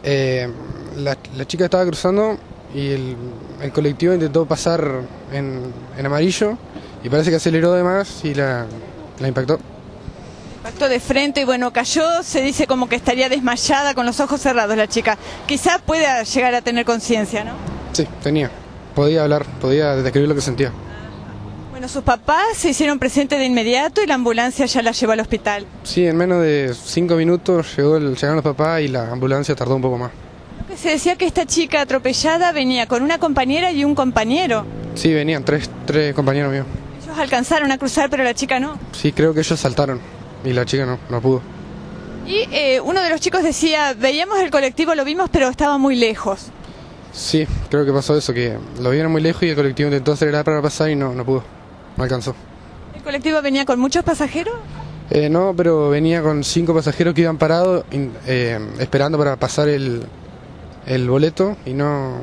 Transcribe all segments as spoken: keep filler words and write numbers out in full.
Eh, la, la chica estaba cruzando y el, el colectivo intentó pasar en, en amarillo y parece que aceleró de más y la, la impactó. Impactó de frente y bueno, cayó, se dice como que estaría desmayada con los ojos cerrados la chica. Quizá pueda llegar a tener conciencia, ¿no? Sí, tenía. Podía hablar, podía describir lo que sentía. Bueno, sus papás se hicieron presentes de inmediato y la ambulancia ya la llevó al hospital. Sí, en menos de cinco minutos llegó el, llegaron los papás y la ambulancia tardó un poco más. Lo que se decía que esta chica atropellada venía con una compañera y un compañero. Sí, venían tres, tres compañeros míos. Ellos alcanzaron a cruzar, pero la chica no. Sí, creo que ellos saltaron y la chica no, no pudo. Y eh, uno de los chicos decía, veíamos el colectivo, lo vimos, pero estaba muy lejos. Sí, creo que pasó eso, que lo vieron muy lejos y el colectivo intentó acelerar para pasar y no, no pudo, no alcanzó. ¿El colectivo venía con muchos pasajeros? Eh, no, pero venía con cinco pasajeros que iban parados eh, esperando para pasar el, el boleto y no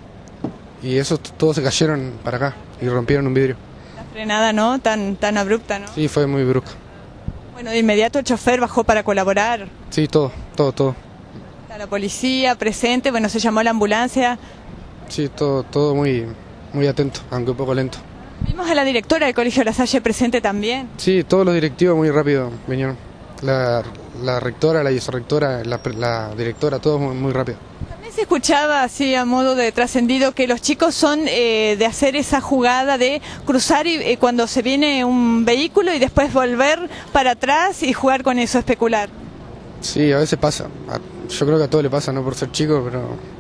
y esos todos se cayeron para acá y rompieron un vidrio. La frenada, ¿no? Tan, tan abrupta, ¿no? Sí, fue muy brusca. Bueno, de inmediato el chofer bajó para colaborar. Sí, todo, todo, todo. La policía presente, bueno, se llamó a la ambulancia. Sí, todo, todo muy, muy atento, aunque un poco lento. Vimos a la directora del Colegio La Salle presente también. Sí, todos los directivos muy rápido vinieron. La, la rectora, la vicerrectora, la, la directora, todos muy, muy rápido. También se escuchaba así a modo de trascendido que los chicos son eh, de hacer esa jugada de cruzar y, eh, cuando se viene un vehículo y después volver para atrás y jugar con eso, especular. Sí, a veces pasa. Yo creo que a todos le pasa, no por ser chico, pero...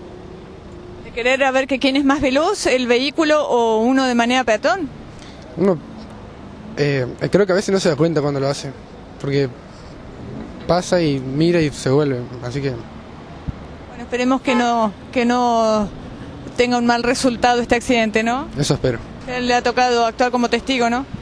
De querer a ver que quién es más veloz, el vehículo o uno de manera peatón. Uno, eh, creo que a veces no se da cuenta cuando lo hace, porque pasa y mira y se vuelve, así que... Bueno, esperemos que no, que no tenga un mal resultado este accidente, ¿no? Eso espero. Le ha tocado actuar como testigo, ¿no?